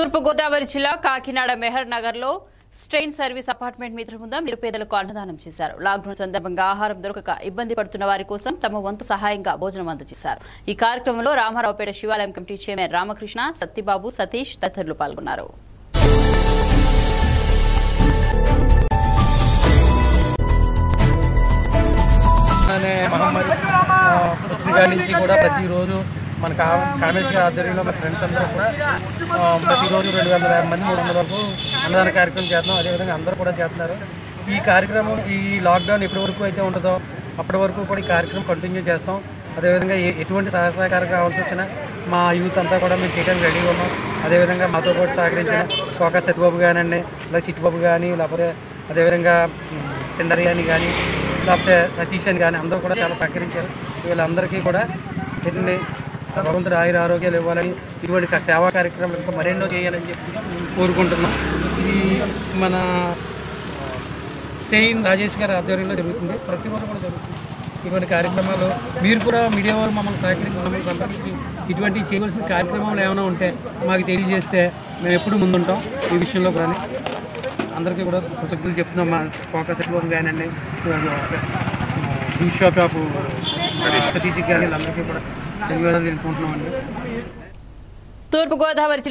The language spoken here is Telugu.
తూర్పు గోదావరి జిల్లా కాకినాడ మెహర్ నగర్ లో స్ట్రెయిన్ సర్వీస్ అపార్ట్మెంట్ మిత్ర బృందం నిరుపేదలకు అన్నదానం చేశారు. లాక్డౌన్ సందర్భంగా ఆహారం దొరకక ఇబ్బంది పడుతున్న వారి కోసం తమ వంతు సహాయంగా భోజనం అందజేశారు. ఈ కార్యక్రమంలో రామారావుపేట శివాలయం కమిటీ చైర్మన్ రామకృష్ణ, సత్యబాబు, సతీష్ తదితరులు పాల్గొన్నారు. నుంచి కూడా ప్రతిరోజు మన కామేశ్వర ఆధ్వర్యంలో మన ఫ్రెండ్స్ అందరూ కూడా ప్రతిరోజు 250 మంది 300 వరకు అన్నదాన కార్యక్రమం చేస్తున్నాం. అదేవిధంగా అందరూ కూడా చేస్తున్నారు. ఈ కార్యక్రమం ఈ లాక్డౌన్ ఎప్పటి వరకు అయితే ఉంటుందో అప్పటి వరకు కూడా ఈ కార్యక్రమం కంటిన్యూ చేస్తాం. అదేవిధంగా ఎటువంటి సహకారం కావాల్సి వచ్చినా మా యూత్ అంతా కూడా మేము చేయడానికి రెడీగా ఉన్నాం. అదేవిధంగా మాతో పాటు సహకరించిన కోకా సత్యబాబు కానివ్వండి, ఇలా చిట్టుబాబు కానీ, లేకపోతే అదేవిధంగా టెండర్ అని కానీ, లేకపోతే సతీష్ అని కానీ అందరూ కూడా చాలా సహకరించారు. వీళ్ళందరికీ కూడా ఎన్ని భగవంతుడు ఆయుర ఆరోగ్యాలు ఇవ్వాలని, ఇటువంటి సేవా కార్యక్రమం ఇంకా మరెన్నో చేయాలని చెప్పి కోరుకుంటున్నాం. ఇది మన స్టెయిన్ రాజేష్ గారి ఆధ్వర్యంలో జరుగుతుంది. ప్రతిరోజు కూడా జరుగుతుంది ఇటువంటి కార్యక్రమాలు. మీరు కూడా మీడియా వాళ్ళు మమ్మల్ని సహకరించి మమ్మల్ని సంప్రదించి ఇటువంటి చేయవలసిన కార్యక్రమాలు ఏమైనా ఉంటే మాకు తెలియజేస్తే మేము ఎప్పుడు ముందుంటాం. ఈ విషయంలో కానీ అందరికీ కూడా కృతజ్ఞతలు చెప్తున్నాం. మా కోకా సెట్లోన్ కానివ్వండి, జ్యూస్ షాప్ సతీష్ కానీ అందరికీ కూడా ధన్యవాదాలు తెలుపుకుంటున్నామండి. తూర్పు గోదావరి